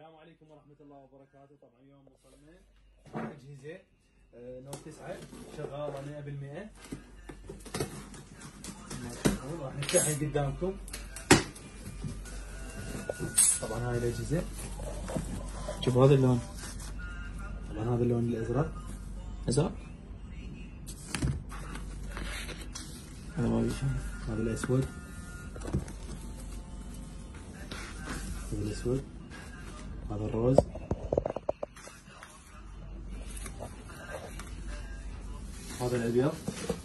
السلام عليكم ورحمة الله وبركاته. طبعا اليوم وصلنا أجهزة نوت 9 شغالة 100%. راح نفتحها قدامكم. طبعا هاي الأجهزة، شوفوا هذا اللون، طبعا هذا اللون الأزرق، أزرق، هذا ما بيشوف، هذا الأسود، هذا الأسود، هذا الروز، هذا الأبيض،